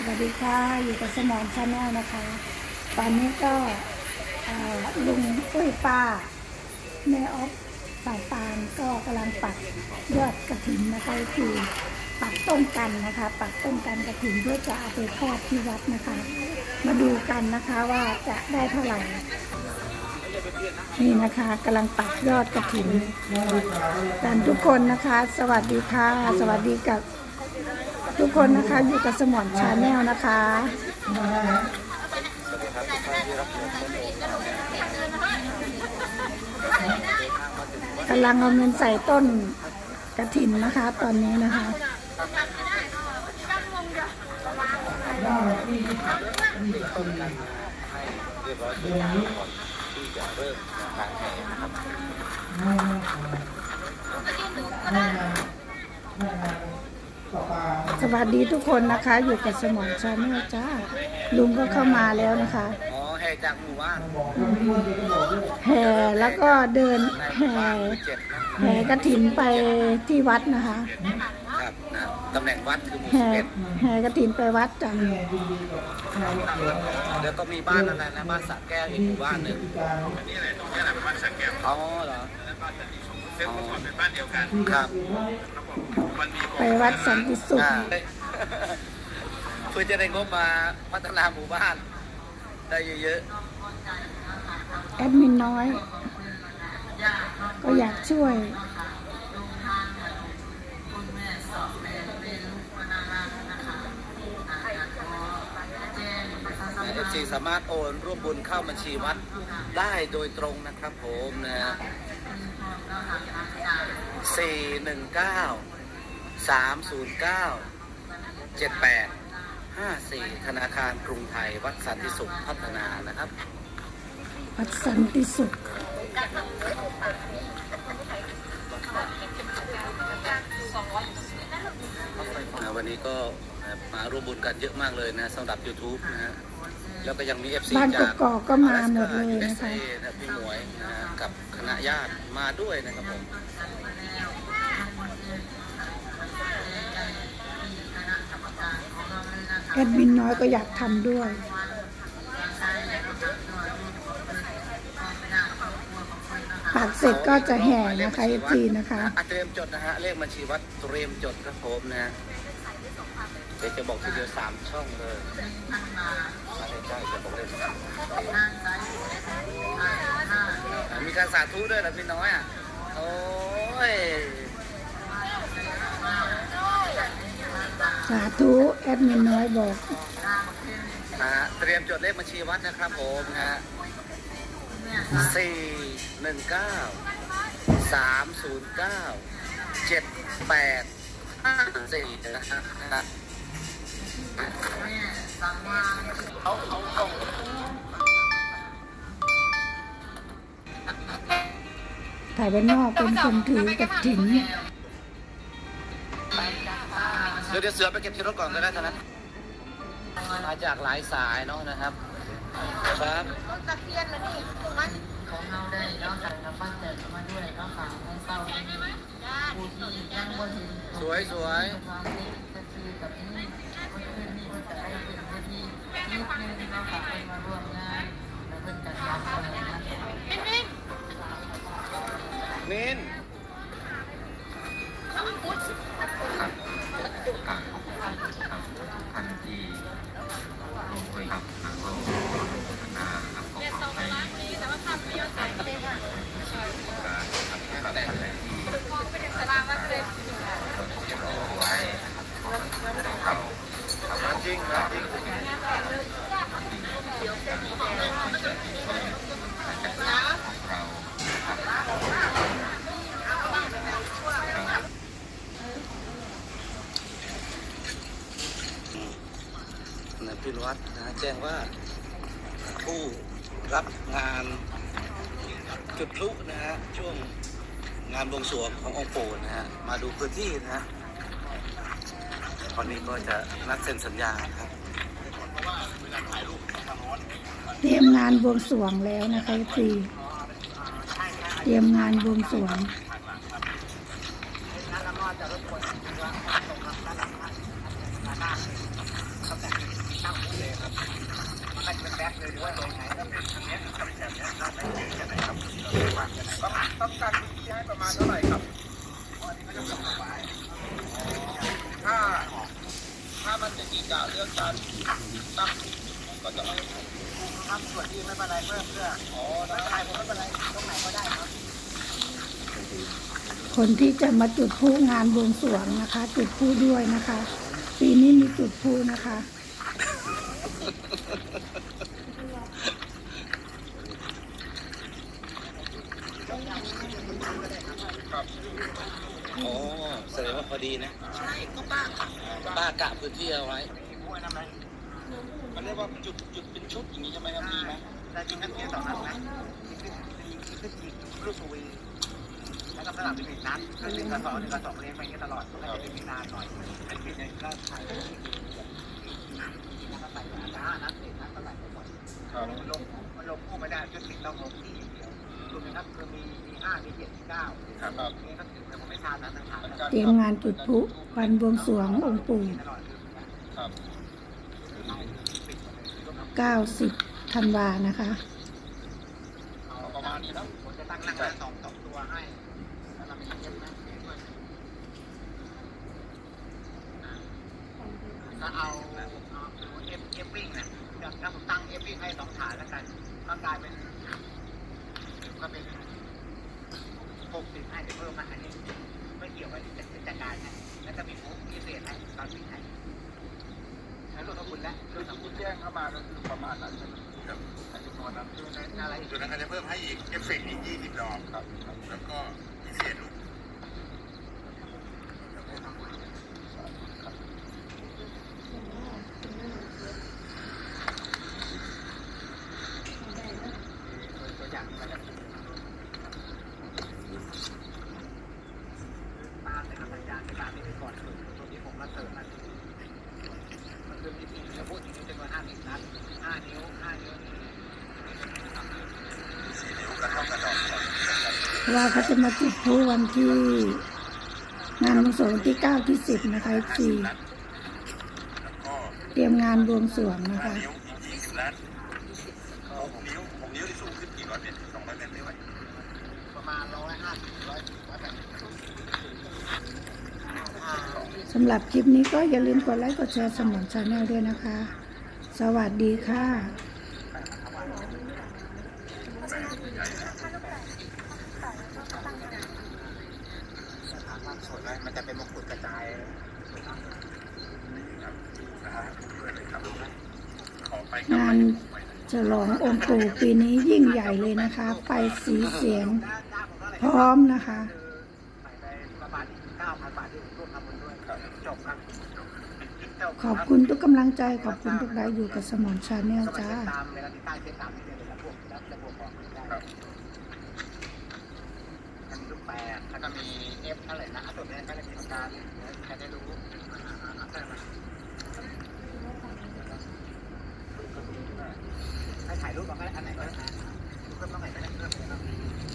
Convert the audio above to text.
วัสดีค่ะอยู่กับสมอนชาแนลนะคะตอนนี้ก็ลุงปุ้ยป้าแม่ออฟสายปานก็กำลังปักยอดกระถิ่นนะคะคือปักต้นกันนะคะปักต้นกันกระถิ่นเพื่อจะเอาไปทอดที่วัดนะคะมาดูกันนะคะว่าจะได้เท่าไหร่นี่นะคะกำลังปักยอดกระถิ่นกันทุกคนนะคะสวัสดีค่ะสวัสดีกับทุกคนนะคะอยู่กับสมอนชาแนลนะคะกำลังเอาเงินใส่ต้นกระถิ่นนะคะตอนนี้นะคะสวัสดีทุกคนนะคะอยู่กับสมอนชาแนลจ้าลุงก็เข้ามาแล้วนะคะแห่จากหมู่บ้านแห่แล้วก็เดินแห่กฐินไปที่วัดนะคะครับตำแหน่งวัดคือหมู่แห่กฐินไปวัดจ้ะแล้วก็มีบ้านอะไรนะบ้านสระแก้วอีกหมู่บ้านหนึ่งนี่อะไรตรงนี้แหละเป็นบ้านสระแก้วอ๋อเหรอซึ่งเมื่อก่อนเป็นบ้านเดียวกันครับไปวัดสันติสุขเพื่อจะได้งบมาพัฒนาหมู่บ้านได้เยอะๆแอดมินน้อยก็อยากช่วย FC สามารถโอนร่วมบุญเข้าบัญชีวัดได้โดยตรงนะครับผมนะ419-309-7854ธนาคารกรุงไทยวัดสันติสุขพัฒนานะครับวัดสันติสุขวันนี้ก็มาร่วมบุญกันเยอะมากเลยนะสำหรับ YouTube นะฮะแล้วก็ยังมี FC บ้านจากกอกก็มาหมดเลยนะคะพี่หมวยนะกับคณะญาติมาด้วยนะครับผมแอดมินน้อยก็อยากทำด้วยปักเสร็จก็จะแห่นะคะทีนะคะเตรียมจดนะฮะเลขบัญชีวัดเตรียมจดครับผมนะเดี๋ยวจะบอกทีเดียว3 ช่องเลยใช่จะบอกเลขมีการสาธุด้วยนะพี่น้อยอ่ะโอ้ยสาธุแอดมินน้อยบอกเตรียมจดเลขบัญชีวัดนะครับผมนะฮะ419-309-7854นะฮะถ่ายไปนอกเป็นคนถือกฐินเดี๋ยวเสือไปเก็บที่รถก่อนก็ได้ท่านั้นมาจากหลายสายเนาะนะครับครับรถตะเคียนแล้วนี่มันของเราได้นอกจากน้ำมันเติมมาด้วยก็ฝากให้เศร้าผู้ที่ยังบนสวยสวยกับนี่เพื่อนนี่จะได้เป็นเพื่อนที่นิดนึงเราฝากเป็นมาร่วมงานแล้วเพื่อนกันรับมินทันทีลงไปครับก็พัฒนาครับของเราไปแต่ว่าภาพไม่ยอดใส่เลยค่ะแต่ที่มองไปถึงสลามว่าเลยไว้เขาจริงนะจริงพินวัดนะแจ้งว่าผู้รับงานจุดพลุนะฮะช่วงงานบวงสรวงขององค์ปู่นะฮะมาดูพื้นที่นะฮะตอนนี้ก็จะนัดเซ็นสัญญาครับเตรียมงานบวงสรวงแล้วนะคะพี่เตรียมงานบวงสรวง จะรบกวนว่าตรงกับด้านหลังด้านหลังด้านหลังต้องการพื้นที่ให้ประมาณเท่าไหร่ครับถ้ามันจะมีกะเรื่องการตั้งก็จะทำส่วนที่ไม่เป็นไรเพื่อไม่เป็นไรผมไม่เป็นไรตรงไหนก็ได้ครับคนที่จะมาจุดพลุงานบวงสรวงนะคะ จุดพลุด้วยนะคะ ปีนี้มีจุดพลุนะคะโอ้แสดงว่าพอดีนะใช่ก็ป้ากะพื้นที่เอาไว้มันเรียกว่าจุดเป็นชุดอย่างนี้ใช่ไหมครับมีไหมแต่จริงนักเรียนต่อนัดนะคือยิงลูกสวีแล้วก็สลับเป็นนัดคือ1 กับ 2 1 กับ 2เลี้ยงไปอย่างนี้ตลอดก็จะเป็นนานหน่อยเป็นปีนึงก็ถ่ายแล้วก็ใส่นัดเสร็จนัดก็ใส่ไปหมดมันลงคู่ไม่ได้จุดติดต้องลงที่เดียวจุดนะครับคือมี5 มี 7 มี 9ครับนี่ก็ถึงแต่ผมไม่ทราบนะทางเตรียมงานจุดพลุวันบวงสรวงองค์ปู่90 ธันวานะคะประมาณนี้แล้วผมจะตั้งราคา2 ตัวให้แล้วเรามีเย็บนะก็เอาเอฟวิ่งนะถ้าผมตั้งเอฟวิ่งให้2 ฐานแล้วกันก็กลายเป็นก็เป็น60ให้เดี๋ยวเพิ่มมาอันนี้ไม่เกี่ยวกับจัดการนะแล้วก็มีมุกพิเศษให้ตอนวิ่งให้แล้วรถของคุณและรถของคุณแจ้งเข้ามาก็คือประมาณนั้นครับจำนวนนั้นคือในอะไรส่วนนั้นก็จะเพิ่มให้อีกเอฟเฟกต์อีก20 ดอกครับแล้วก็พิเศษลูกตัวอย่างมันจะตามนะครับสัญญาณตามนี้ไปก่อนตัวนี้ผมมาเสริมมันคือมี4จะพูดถึงจำนวน5 นัด5 นิ้ว4 นิ้วกระท่อมกระดอกว่าเขาจะมาจุดพลุวันที่งานบวงสรวงวันที่9 ที่ 10นะคะที่เตรียมงานบวงสรวงนะคะ 6 นิ้วที่สูงขึ้นกี่100 เมตร200 เมตรได้ไหมประมาณ150 สำหรับคลิปนี้ก็อย่าลืมกดไลค์กดแชร์สมอนชาแนลด้วยนะคะ สวัสดีค่ะมันจะเป็นมงกุฎกระจายงานฉลององค์ปู่ปีนี้ยิ่งใหญ่เลยนะคะไฟสีเสียงพร้อมนะคะขอบคุณทุกกำลังใจขอบคุณทุกไลค์อยู่กับสมอนชาแนลจ้าแล้วก็มีเอฟอะไรนะตัวนี้ก็จะมีการใครได้รู้ให้ถ่ายรูปก่อนก็ได้อันไหนก็ได้รูปต้องไหนก็ได้เพิ่มเลยนะ